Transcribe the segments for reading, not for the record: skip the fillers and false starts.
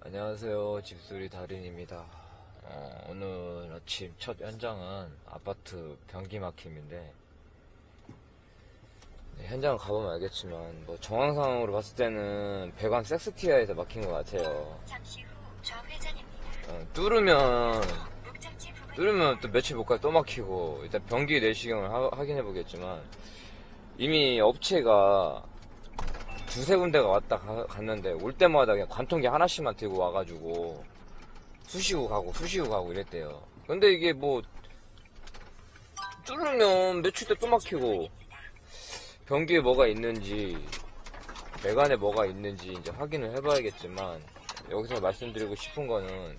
안녕하세요. 집수리 달인입니다. 오늘 아침 첫 현장은 아파트 변기 막힘인데, 네, 현장을 가보면 알겠지만 뭐 정황상으로 봤을 때는 배관 섹스티아에서 막힌 것 같아요. 잠시 후 좌회전입니다. 뚫으면 또 며칠 못 가서 또 막히고, 일단 변기 내시경을 확인해 보겠지만, 이미 업체가 두세 군데가 왔다 갔는데 올 때마다 그냥 관통기 하나씩만 들고 와가지고 쑤시고 가고 이랬대요. 근데 이게 뭐 뚫으면 며칠 때 또 막히고, 변기에 뭐가 있는지 배관에 뭐가 있는지 이제 확인을 해봐야겠지만, 여기서 말씀드리고 싶은 거는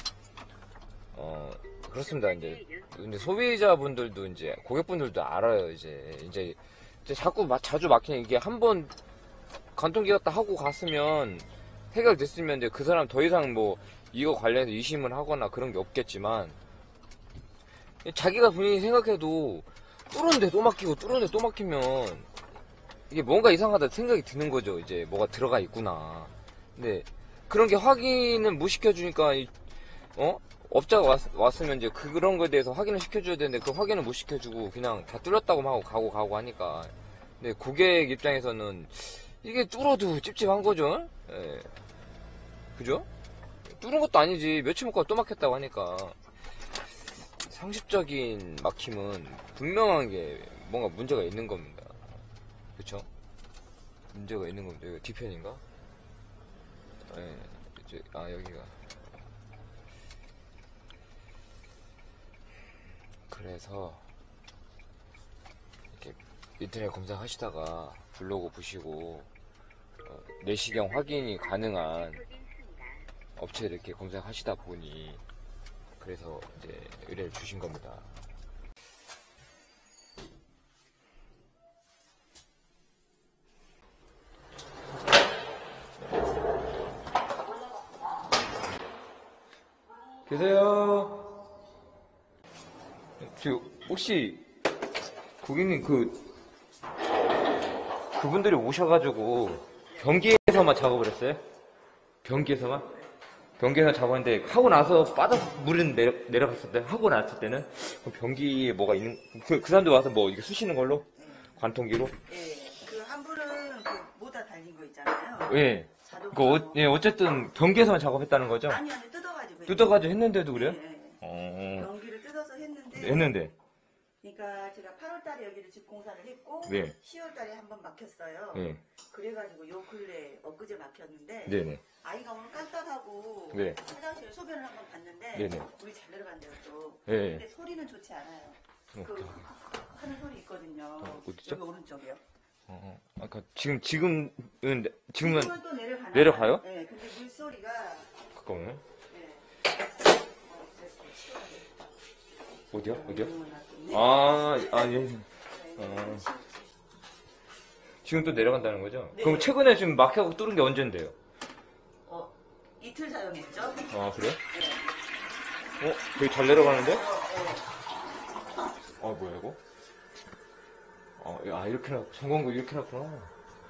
그렇습니다. 근데 소비자분들도 이제 고객분들도 알아요. 이제 자꾸 자주 막히는 이게 한번 관통기 갖다 하고 갔으면 해결됐으면 이제 그 사람 더 이상 뭐 이거 관련해서 의심을 하거나 그런 게 없겠지만, 자기가 본인이 생각해도 뚫었는데 또 막히고 뚫었는데 또 막히면 이게 뭔가 이상하다 생각이 드는 거죠. 이제 뭐가 들어가 있구나. 근데 그런 게 확인을 못 시켜주니까 업자가 왔으면 이제 그런 거에 대해서 확인을 시켜줘야 되는데 그 확인을 못 시켜주고 그냥 다 뚫렸다고 하고 가고 하니까, 근데 고객 입장에서는 이게 뚫어도 찝찝한 거죠. 예. 그죠? 뚫은 것도 아니지 며칠 못 가고 또 막혔다고 하니까, 상식적인 막힘은 분명한 게 뭔가 문제가 있는 겁니다. 그쵸? 문제가 있는 겁니다. 여기가 뒤편인가? 예. 여기가. 그래서 이렇게 인터넷 검색하시다가 블로그 보시고 내시경 확인이 가능한 업체를 이렇게 검색하시다 보니, 그래서 이제 의뢰를 주신 겁니다. 계세요? 혹시 고객님 그분들이 오셔가지고 변기에서만 작업을 했어요? 변기에서만 작업했는데, 하고 나서 물은 내려갔을 때, 하고 났을 때는 변기에 뭐가 있는, 그 사람들 와서 뭐 이렇게 쑤시는 걸로? 관통기로? 예, 그 한 분은 그 모다 달린 거 있잖아요. 예. 어쨌든 변기에서만 작업했다는 거죠? 아니, 뜯어가지고. 뜯어가지고 했는데도 그래요? 예. 변기를 뜯어서 했는데. 그러니까 제가 8월달에 여기를 집 공사를 했고, 네. 10월달에 한번 막혔어요. 네. 그래가지고 요 근래 엊그제 막혔는데, 네네. 아이가 오늘 깐깐하고 네. 화장실 소변을 한번 봤는데, 네네. 물이 잘 내려간대요 또. 네. 근데 소리는 좋지 않아요. 하는 소리 있거든요. 어디죠? 여기 오른쪽이요. 아까 지금은 또 내려가요? 네, 근데 물소리가. 잠깐만요. 네. 어디요? 예. 지금 또 내려간다는 거죠? 네. 그럼 최근에 지금 막혀서 뚫은 게 언젠데요? 이틀 사용했죠? 아, 그래요? 네. 되게 잘 내려가는데? 뭐야, 이거? 이렇게 성공구 이렇게 놨구나.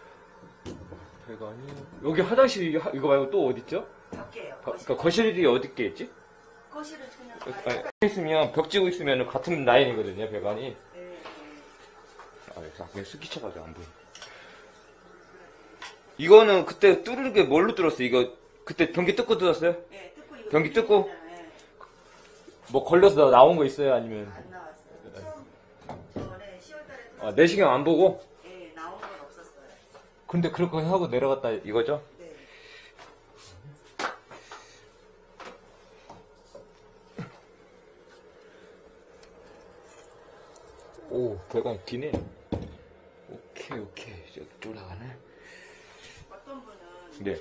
배관이. 여기 화장실, 이거 말고 또 어딨죠? 밖에요. 그러니까 거실이 어디 있겠지? 거실은 그냥. 있으면, 벽 지고 있으면 같은 라인이거든요, 배관이. 네. 그냥 습기 쳐가지고 안 보여. 이거는 그때 뚫은 게 뭘로 뚫었어? 이거 그때 변기 뜯고 뚫었어요? 네, 뜯고 이거. 변기 뜯고? 네. 뭐 걸려서 나온 거 있어요? 아니면? 안 나왔어요. 저번에 10월달에. 내시경 안 보고? 네, 나온 건 없었어요. 근데 그렇게 하고 내려갔다 이거죠? 네. 오, 배관 기네. 오케이. 저쪽 나가네. 어떤 분은. 네.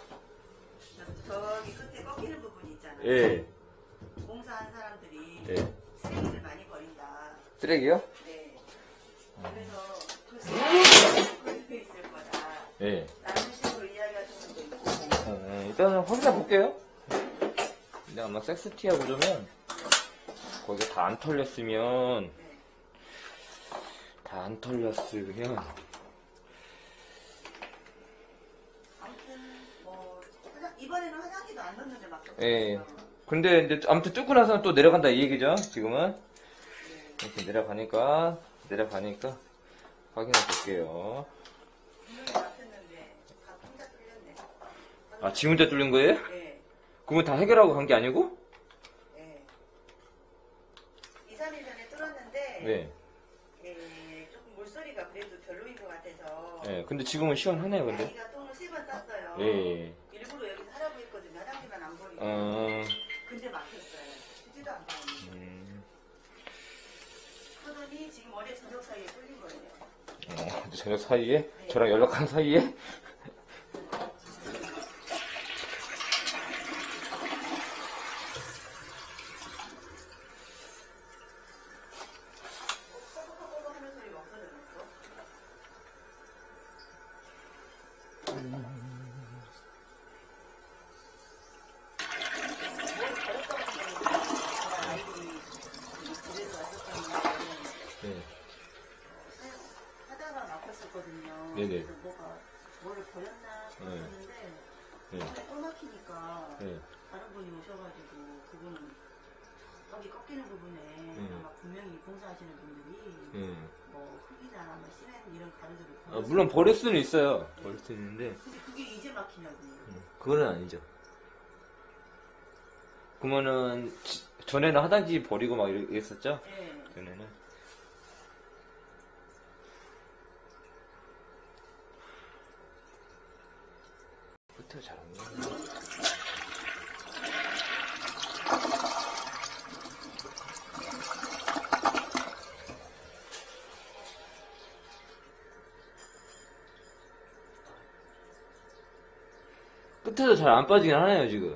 저기 끝에 꺾이는 부분이 있잖아요. 예. 공사한 사람들이. 예. 쓰레기를 많이 버린다. 쓰레기요? 네. 그래서 그 쓰레기가 걸려 있을 거다. 예. 라는 식으로 이야기하시는 분도 있고. 일단은 확인해 볼게요. 근데 아마 섹스티아 구조면 거기 다 안 털렸으면 아무튼 뭐 이번에는 화장지도 안 넣는데 막. 예. 근데 이제 아무튼 뚫고 나서는 또 내려간다 이 얘기죠. 지금은 이렇게 내려가니까 확인해 볼게요. 분명히 막혔는데 다 혼자 뚫렸네. 아, 지 혼자 뚫린 거예요? 예. 그건 다 해결하고 간 게 아니고? 예. 2, 3일 전에 뚫었는데 네. 예, 조금 물소리가 그래도 별로인 것 같아서. 예. 근데 지금은 시원하네요, 근데. 아이가 똥을 3번 쌌어요. 예. 일부러 여기서 하라고 했거든요. 화장지만 안 버리고. 근데 막혔어요. 쓰지도 않고. 하더니 지금 어제 저녁 사이에 뚫린 거예요. 저녁 사이에? 저랑 연락한 사이에? 뽀뽀뽀뽀 하는 소리 막 들어냈어. 네. 하다가 막혔었거든요. 네네. 그래서 뭐를 버렸나 싶었는데 또 막히니까 다른 분이 오셔가지고 그분은 여기 꺾이는 부분에 아마 분명히 공사하시는 분들이 뭐 흙이나 뭐 시멘 이런 가루들을 버렸어요. 물론 버릴 수는 있어요. 버릴 수 있는데. 근데 그게 이제 막히냐고요. 그거는 아니죠. 그러면은 전에는 화장지 버리고 막 이랬었죠? 네. 전에는. 끝을 잘 안 나네. 끝에도 잘 안 빠지긴 하네요, 지금.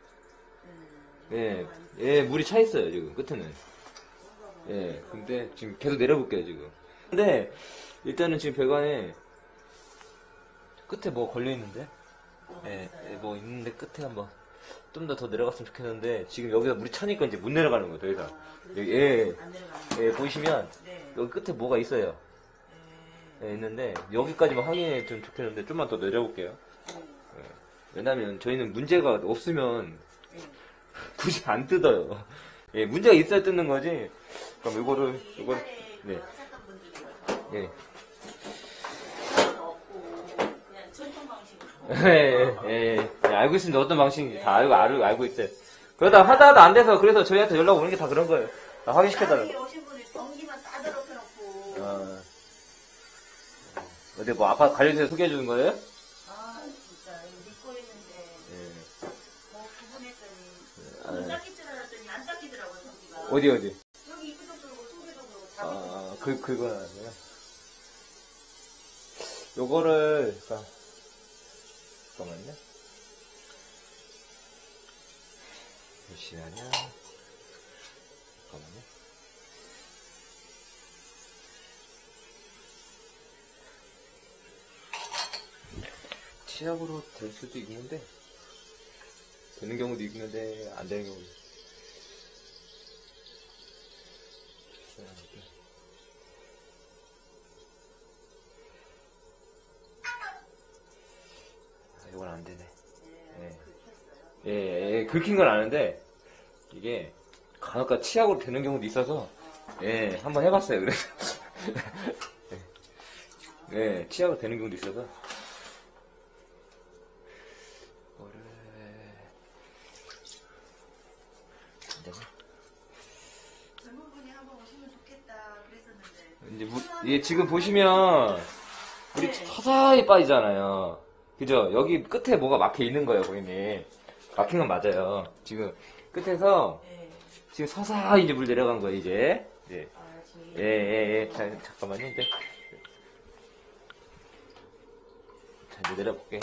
예, 예, 물이 차 있어요, 지금, 끝에는. 예, 근데 지금 계속 내려볼게요, 지금. 근데, 일단은 지금 배관에, 끝에 뭐 걸려있는데? 예, 뭐 있는데 끝에 한번, 좀 더 내려갔으면 좋겠는데, 지금 여기가 물이 차니까 이제 못 내려가는 거예요, 더 이상. 여기, 예, 안 내려가는 예, 보시면, 네. 여기 끝에 뭐가 있어요. 예, 있는데, 여기까지만 확인해 좀 좋겠는데, 좀만 더 내려볼게요. 왜냐면 저희는 문제가 없으면 굳이 안 뜯어요. 예, 문제가 있어야 뜯는 거지. 그럼 이거를 네. 하셨던 분들이 예. 없고 그냥 전통 방식으로. 예, 알고 있습니다. 어떤 방식인지 다 알고 있어요. 그러다 하다도 안 돼서 그래서 저희한테 연락 오는 게 다 그런 거예요. 다 확인시켜달라고. 여기 오신 분이 변기만 따다 놓고. 어디 뭐 아파트 관련해서 소개해 주는 거예요? 아 진짜 믿고 있는데 예. 뭐 구분했더니 닦일 줄 알았더니 안 닦이더라고요 변기가. 어디? 여기 입구도 그러고 속에도 그러고 아, 그건 아니에요. 요거를, 잠깐만요. 잠시만요. 잠깐만요. 치약으로 될 수도 있는데, 되는 경우도 있는데, 안 되는 경우도 있어요. 이건 안 되네. 예, 긁힌 건 아는데, 이게, 간혹가 치약으로 되는 경우도 있어서, 예, 한번 해봤어요, 그래서. 예, 치약으로 되는 경우도 있어서. 이거를, 안 되네. 젊은 분이 한번 오시면 좋겠다 그랬었는데. 이제 예, 지금 보시면, 물이 서서히 빠지잖아요. 그죠? 여기 끝에 뭐가 막혀 있는 거예요, 고객님. 막힌 건 맞아요. 지금 끝에서 지금 서서히 이제 물 내려간 거예요, 이제. 예. 예. 잠깐만요, 이제. 자, 이제 내려볼게요.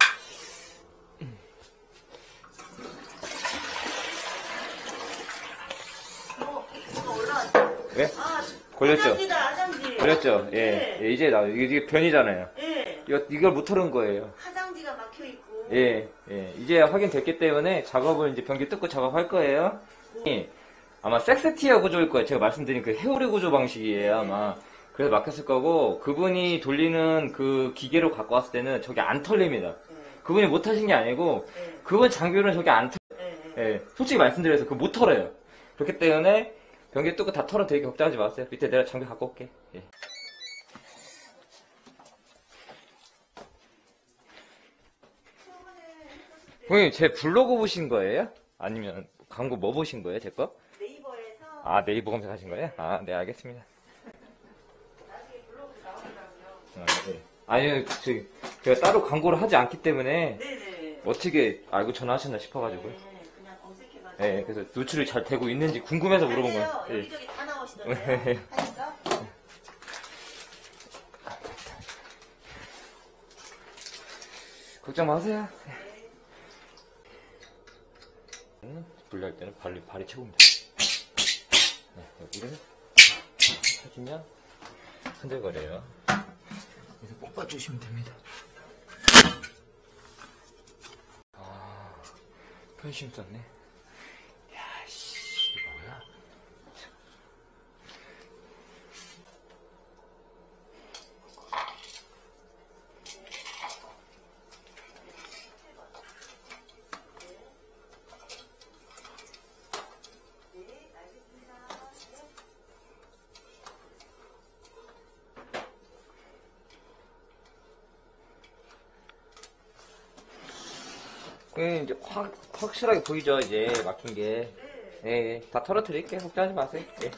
뭐가 올라왔죠? 네? 아, 걸렸죠? 화장지. 걸렸죠? 예. 네. 예, 이제 이게 변이잖아요. 예. 이걸 못 털은 거예요. 화장지가 막혀 있고. 예. 이제 확인됐기 때문에 작업을 이제 변기 뜯고 작업할 거예요. 예. 아마 섹스티어 구조일 거예요. 제가 말씀드린 그 헤어리 구조 방식이에요, 아마. 그래서 막혔을 거고, 그분이 돌리는 그 기계로 갖고 왔을 때는 저게 안 털립니다. 그분이 못 하신 게 아니고, 그건 장비로는 저기 안 네. 예, 솔직히 말씀드려서 그거 못 털어요. 그렇기 때문에 변기 뚜껑 다 털어 되게 걱정하지 마세요. 밑에 내가 장비 갖고 올게. 예. 형님 제 블로그 보신 거예요? 아니면 광고 뭐 보신 거예요, 제 거? 네이버에서 아, 네이버 검색하신 거예요? 아, 네, 알겠습니다. 나중에 블로그 나오더라고요. 아, 네. 아니요, 제가 따로 광고를 하지 않기 때문에 네네. 어떻게 알고 전화하셨나 싶어가지고요. 네, 그냥 검색해가지고. 네, 그래서 노출이 잘 되고 있는지 궁금해서 물어본 아니에요. 거예요. 예. 여기저기 다 나오시던데요. 네. 하니까. 걱정 마세요. 분리할 때는 발이 최고입니다. 네, 여기를 해주면 흔들거려요. 그래서 뽑아주시면 됩니다. 아, 편심 썼네. 야, 씨, 이거 뭐야? 그 이제 확실하게 보이죠, 이제 막힌 게. 예, 예. 다 털어드릴게요. 걱정하지 마세요. 예.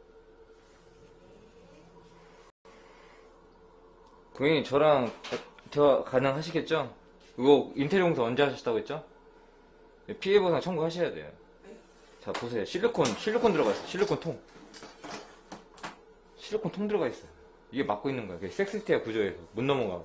고객님 저랑 대화 가능하시겠죠? 이거 인테리어 공사 언제 하셨다고 했죠? 피해 보상 청구하셔야 돼요. 자, 보세요. 실리콘 들어가 있어요. 실리콘 통 들어가 있어요. 이게 막고 있는 거예요. 섹스티아 구조에서 못 넘어가.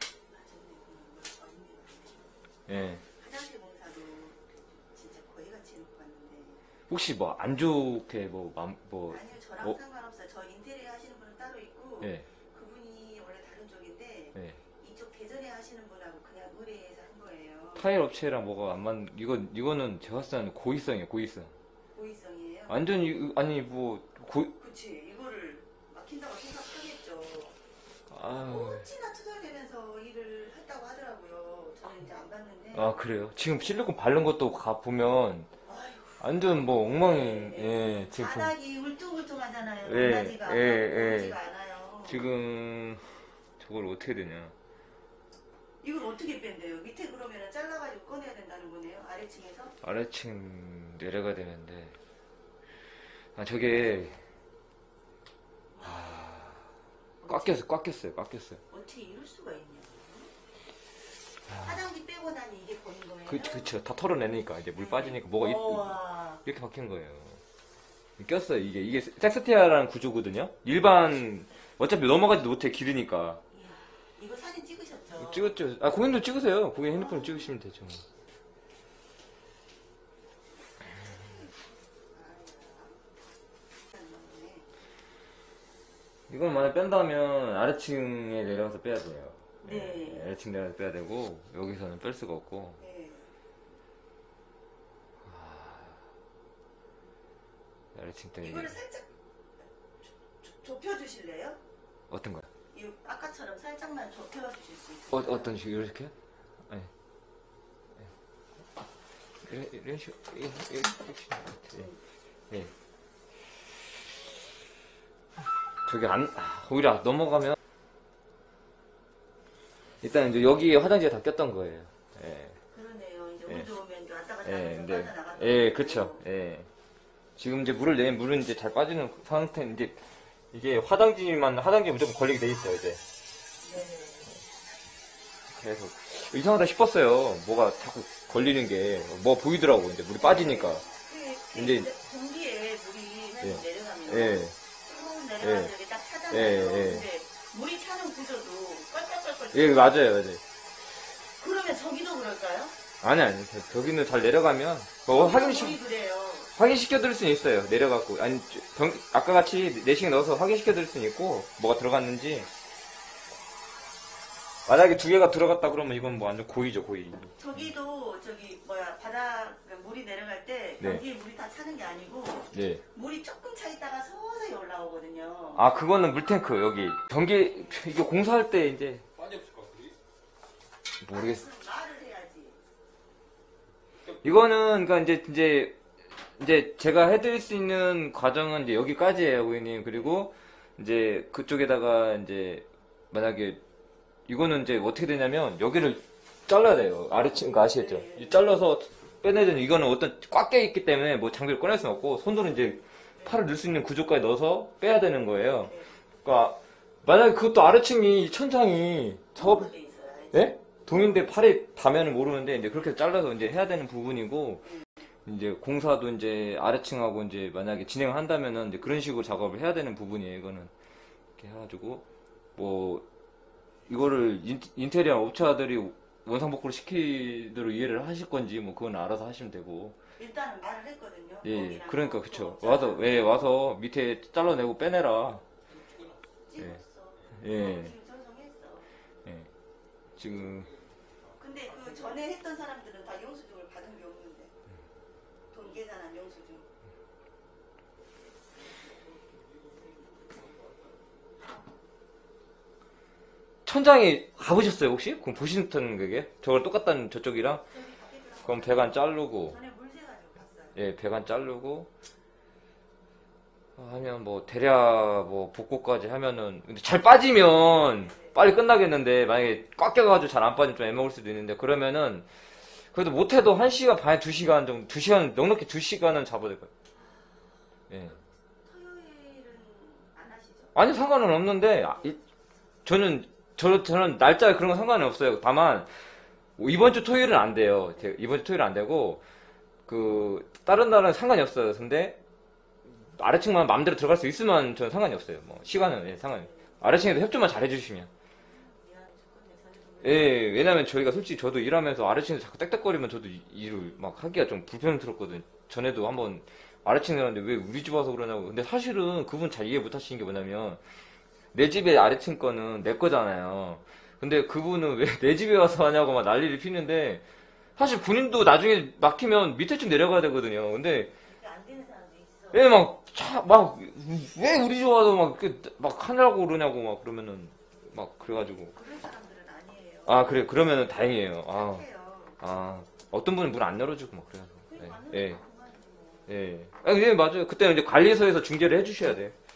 예. 화장실 공사도 진짜 거의 같이 해놓고 왔는데. 혹시 뭐 안 좋게 아니요, 저랑 뭐- 상관없어요. 저 인테리어 하시는 분은 따로 있고, 예. 그분이 원래 다른 쪽인데, 예. 이쪽 대전에 하시는 분하고 그냥 의뢰해서 한 거예요. 타일 업체랑 뭐가 안 맞는, 이거는 제가 봤을 때는 고의성이에요, 고의성. 고의성이에요? 완전히, 아니, 뭐, 그치, 이거를 막힌다고 생각하겠죠. 아유. 어찌나 투덜대면서 일을 했다고 하더라고요. 저는 이제 안 봤는데. 아, 그래요? 지금 실리콘 바른 것도 보면, 아유, 완전 뭐, 엉망이, 네. 예, 지금, 바닥이 울퉁불퉁하잖아요. 예, 높아지가 예, 보이지가 않아요. 지금, 저걸 어떻게 되냐. 이걸 어떻게 뺀대요? 밑에 그러면 잘라가지고 꺼내야 된다는 거네요? 아래층에서? 아래층 내려가야 되는데, 아, 저게, 꽉 꼈어요. 어떻게 이럴 수가 있냐? 화장지 빼고 나니 이게 보인 거예요? 그쵸. 다 털어내니까, 이제 물 빠지니까 뭐가 우와. 이렇게 박힌 거예요. 꼈어요. 이게 섹스티아라는 구조거든요. 일반 어차피 넘어가지도 못해 길으니까. 예. 이거 사진 찍으셨죠? 찍었죠. 아 고객님도 찍으세요. 고객 핸드폰 찍으시면 되죠. 이건 만약 뺀다면 아래층에 내려가서 빼야 돼요. 네. 아래층 내려가서 빼야 되고 여기서는 뺄 수가 없고. 네. 아래층 때문에 이거를 살짝 좁혀주실래요? 어떤 거요? 이 아까처럼 살짝만 좁혀주실 수 있어요? 어떤 식으로 이렇게요? 아니. 이런 식으로 이렇게 예. 저기 오히려 넘어가면 일단 이제 여기에 화장지가 다 꼈던 거예요. 예. 그러네요. 이제 예. 물 들어오면 또 왔다 갔다 예, 하면서 근데 빠져나갔다. 예, 그쵸. 예. 지금 이제 물을 내면 물은 이제 잘 빠지는 상태인데 이게 화장지 무조건 걸리게 돼 있어요, 이제. 네. 그래서 이상하다 싶었어요. 뭐가 자꾸 걸리는 게 뭐 보이더라고 이제 물이 빠지니까. 이제- 공기에 물이 예. 내려가면 예. 쭉 내려가서 여기 딱 차잖아요. 예, 예. 근데 물이 차는 구조도 껄껄껄껄. 예, 맞아요. 그러면 저기도 그럴까요? 아니. 저기는 잘 내려가면 뭐 물이 그래요. 확인시켜드릴 수는 있어요. 내려갖고. 아니, 아까 같이 내시경 넣어서 확인시켜드릴 수는 있고, 뭐가 들어갔는지. 만약에 두 개가 들어갔다 그러면 이건 뭐 완전 고의죠, 고의. 저기도 바닥 물이 내려갈 때 네. 여기에 물이 다 차는 게 아니고 네. 물이 조금 차 있다가 서서히 올라오거든요. 아, 그거는 물탱크, 여기. 이게 공사할 때 이제. 모르겠어. 말을 해야지. 이거는, 그니까 이제 제가 해드릴 수 있는 과정은 이제 여기까지예요, 고객님. 그리고 이제 그쪽에다가 이제 만약에 이거는 이제 어떻게 되냐면 여기를 잘라야 돼요. 아래층, 아시겠죠? 이 잘라서 빼내야 되는 이거는 꽉 껴있기 때문에 뭐 장비를 꺼낼 수는 없고 손으로 이제 팔을 넣을 수 있는 구조까지 넣어서 빼야 되는 거예요. 그러니까 만약에 그것도 아래층이 천장이 작업, 돼 있어요. 예? 동인데 팔에 닿으면 모르는데 이제 그렇게 잘라서 이제 해야 되는 부분이고 이제 공사도 이제 아래층하고 이제 만약에 진행을 한다면은 이제 그런 식으로 작업을 해야 되는 부분이에요. 이거는 이렇게 해가지고 뭐 이거를 인테리어 업체들이 원상복구를 시키도록 이해를 하실 건지 뭐 그건 알아서 하시면 되고. 일단은 말을 했거든요. 예, 거기랑 그러니까 그쵸. 또 와서 밑에 잘라내고 빼내라. 찍었어. 예. 지금 전송했어. 예. 지금 근데 그 전에 했던 사람들은 다 영수증을 받은 게 없는데 돈 계산한 영수증. 천장에 가보셨어요 혹시? 그럼 보시는 그게? 저걸 똑같다는 저쪽이랑? 그럼 배관 자르고 전에 물 새가지고 봤어요. 예, 배관 자르고 하면 뭐 대략 뭐 복구까지 하면은 근데 잘 빠지면 빨리 끝나겠는데 만약에 꽉 껴가지고 잘 안 빠지면 좀 애먹을 수도 있는데 그러면은 그래도 못해도 1시간 반 2시간 정도 2시간 넉넉히 2시간은 잡아야 될 거예요. 예. 토요일은 안 하시죠? 아니 상관은 없는데 저는 저는 날짜 그런 건 상관이 없어요. 다만, 이번 주 토요일은 안 돼요. 이번 주 토요일은 안 되고, 다른 날은 상관이 없어요. 근데, 아래층만 마음대로 들어갈 수 있으면 저는 상관이 없어요. 뭐, 시간은, 예, 상관이. 아래층에서 협조만 잘 해주시면. 예, 왜냐면 저희가 솔직히 저도 일하면서 아래층에서 자꾸 땡땡거리면 저도 일을 막 하기가 좀 불편스럽거든. 전에도 한번 아래층에 갔는데 왜 우리 집 와서 그러냐고. 근데 사실은 그분 잘 이해 못 하시는 게 뭐냐면, 내 집에 아래층 거는 내 거잖아요. 근데 그분은 왜 내 집에 와서 하냐고 막 난리를 피는데, 사실 본인도 나중에 막히면 밑에 층 내려가야 되거든요. 근데, 안 되는 사람도 있어. 왜 우리 집 와서 막 하냐고 그러냐고 막 그러면은, 막 그래가지고. 그런 사람들은 아니에요. 아, 그래. 그러면은 다행이에요. 해요. 어떤 분은 문 안 열어주고 막 그래요. 그게 맞는 예. 거 그만이지 뭐. 예. 예. 근데 맞아요. 그때는 이제 관리소에서 중재를 해주셔야 돼.